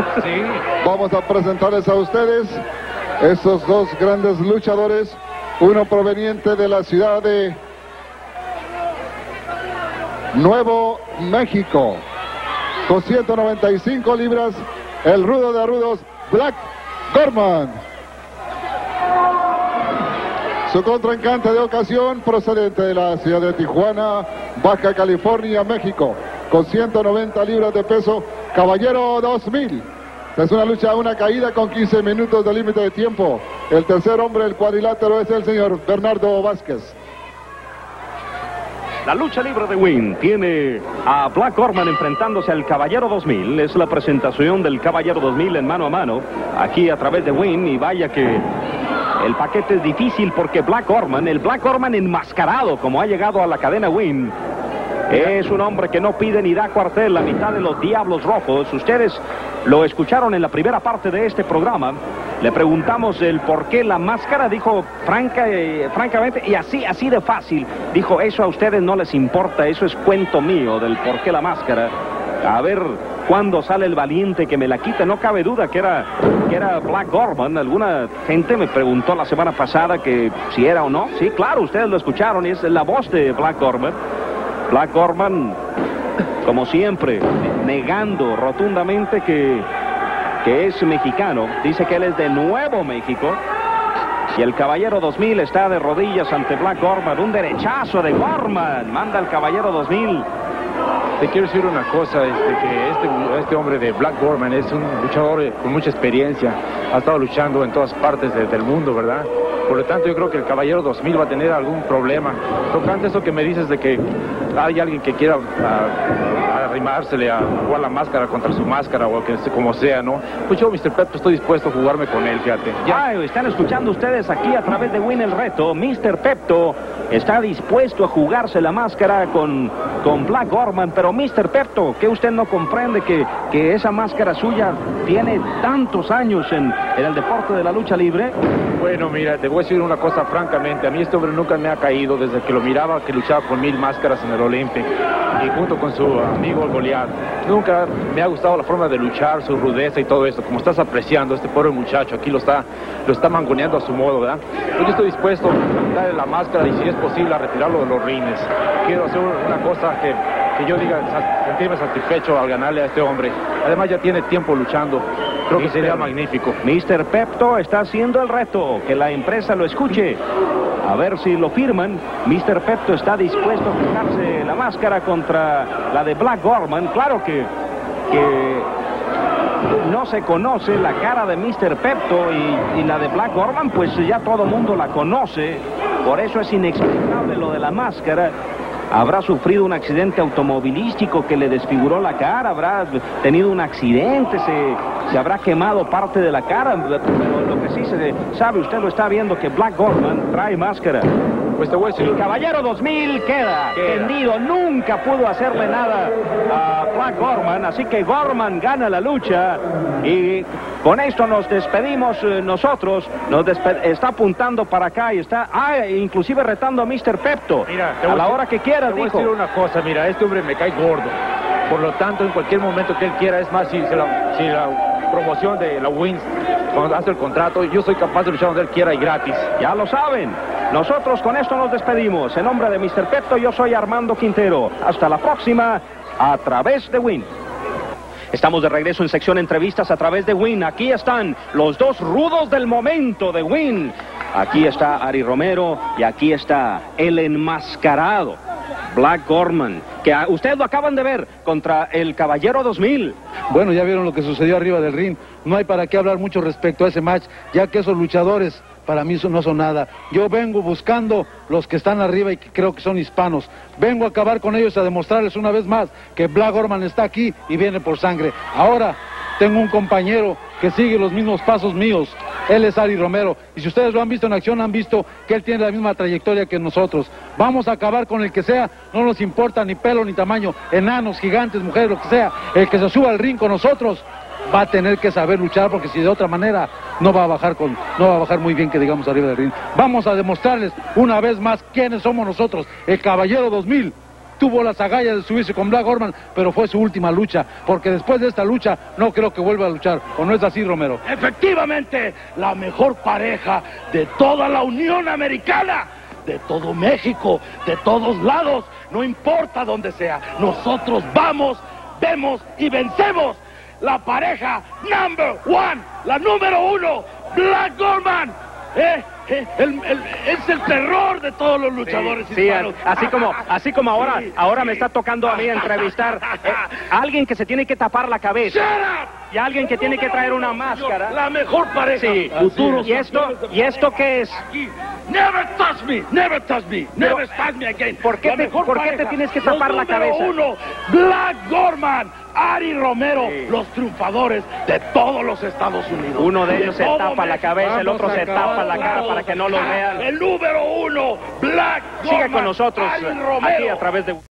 Sí. Vamos a presentarles a ustedes estos dos grandes luchadores, uno proveniente de la ciudad de Nuevo México, con 195 libras, el rudo de rudos, Black Gorman. Su contrincante de ocasión, procedente de la ciudad de Tijuana, Baja California, México, con 190 libras de peso, Caballero 2000. Es una lucha, una caída con 15 minutos de límite de tiempo. El tercer hombre del cuadrilátero es el señor Bernardo Vázquez. La lucha libre de Wynn tiene a Black Gorman enfrentándose al Caballero 2000. Es la presentación del Caballero 2000 en mano a mano, aquí a través de Wynn. Y vaya que el paquete es difícil porque Black Gorman, el Black Gorman enmascarado, como ha llegado a la cadena Wynn, es un hombre que no pide ni da cuartel, la mitad de los Diablos Rojos. Ustedes lo escucharon en la primera parte de este programa. Le preguntamos el por qué la máscara, dijo francamente, y así de fácil, dijo, eso a ustedes no les importa, eso es cuento mío del por qué la máscara. A ver cuándo sale el valiente que me la quita. No cabe duda que era Black Gorman. Alguna gente me preguntó la semana pasada que si era o no. Sí, claro, ustedes lo escucharon y es la voz de Black Gorman. Black Gorman, como siempre, negando rotundamente que es mexicano. Dice que él es de Nuevo México. Y el Caballero 2000 está de rodillas ante Black Gorman. Un derechazo de Gorman. Manda el Caballero 2000. Te quiero decir una cosa, que este hombre de Black Gorman es un luchador con mucha experiencia. Ha estado luchando en todas partes del mundo, ¿verdad? Por lo tanto, yo creo que el Caballero 2000 va a tener algún problema. Tocante eso que me dices de que hay alguien que quiera arrimársele a jugar la máscara contra su máscara o que como sea, ¿no? Pues yo, Mr. Pepto, estoy dispuesto a jugarme con él, fíjate. Ya están escuchando ustedes aquí a través de Wynn el reto. Mr. Pepto está dispuesto a jugarse la máscara con Black Gorman, pero Mr. Pepto, que usted no comprende que esa máscara suya tiene tantos años en el deporte de la lucha libre. Bueno, mira, te voy a decir una cosa francamente. A mí este hombre nunca me ha caído desde que lo miraba, que luchaba con 1000 máscaras en el Olympic y junto con su amigo el Goliath. Nunca me ha gustado la forma de luchar, su rudeza y todo esto. Como estás apreciando, este pobre muchacho aquí lo está mangoneando a su modo, ¿verdad? Yo estoy dispuesto a darle la máscara y si es posible a retirarlo de los rines. Quiero hacer una cosa que yo diga, sentirme satisfecho al ganarle a este hombre. Además ya tiene tiempo luchando. Creo que sería magnífico. Mr. Pepto está haciendo el reto, que la empresa lo escuche. A ver si lo firman. Mr. Pepto está dispuesto a jugarse la máscara contra la de Black Gorman. Claro que no se conoce la cara de Mr. Pepto y la de Black Gorman, pues ya todo mundo la conoce. Por eso es inexplicable lo de la máscara. Habrá sufrido un accidente automovilístico que le desfiguró la cara, habrá tenido un accidente, se habrá quemado parte de la cara, pero lo que sí se sabe, usted lo está viendo, que Black Gorman trae máscara. Pues te voy a decir... El Caballero 2000 queda tendido, nunca pudo hacerle nada a Black Gorman, así que Gorman gana la lucha y con esto nos despedimos nosotros. Está apuntando para acá y está inclusive retando a Mr. Pepto. Mira, a la hora que quiera, dijo. Te voy a decir una cosa, mira, este hombre me cae gordo. Por lo tanto, en cualquier momento que él quiera, es más, si la promoción de la Wynn, cuando hace el contrato, yo soy capaz de luchar donde él quiera y gratis. Ya lo saben. Nosotros con esto nos despedimos. En nombre de Mr. Pepto, yo soy Armando Quintero. Hasta la próxima, a través de Wynn. Estamos de regreso en sección entrevistas a través de Wynn. Aquí están los dos rudos del momento de Wynn. Aquí está Ari Romero y aquí está el enmascarado Black Gorman, que ustedes lo acaban de ver contra el Caballero 2000. Bueno, ya vieron lo que sucedió arriba del ring. No hay para qué hablar mucho respecto a ese match, ya que esos luchadores para mí no son nada. Yo vengo buscando los que están arriba y que creo que son hispanos. Vengo a acabar con ellos, a demostrarles una vez más que Black Gorman está aquí y viene por sangre. Ahora tengo un compañero que sigue los mismos pasos míos. Él es Ari Romero. Y si ustedes lo han visto en acción, han visto que él tiene la misma trayectoria que nosotros. Vamos a acabar con el que sea. No nos importa ni pelo ni tamaño. Enanos, gigantes, mujeres, lo que sea. El que se suba al ring con nosotros va a tener que saber luchar, porque si de otra manera no va a bajar muy bien, que digamos, arriba del ring. Vamos a demostrarles una vez más quiénes somos nosotros, el Caballero 2000 tuvo las agallas de subirse con Black Gorman, pero fue su última lucha, porque después de esta lucha no creo que vuelva a luchar. ¿O no es así, Romero? Efectivamente, la mejor pareja de toda la Unión Americana, de todo México, de todos lados, no importa dónde sea, nosotros vamos, vemos y vencemos. La pareja number one, la número 1, Black Gorman. Es el terror de todos los luchadores hispanos. Así como ahora me está tocando a mí entrevistar a alguien que se tiene que tapar la cabeza. Y a alguien que tiene que traer una máscara. La mejor pareja. Sí. ¿Y esto qué es? Aquí. Never touch me, never touch me, never touch me again. ¿Por qué te tienes que tapar la cabeza? Número 1, Black Gorman, Ari Romero, los triunfadores de todos los Estados Unidos. Uno de ellos se tapa la cabeza, el otro se tapa la cara para que no lo vean. El número 1, Black Gorman. Sigue con nosotros Ari Romero. aquí a través de...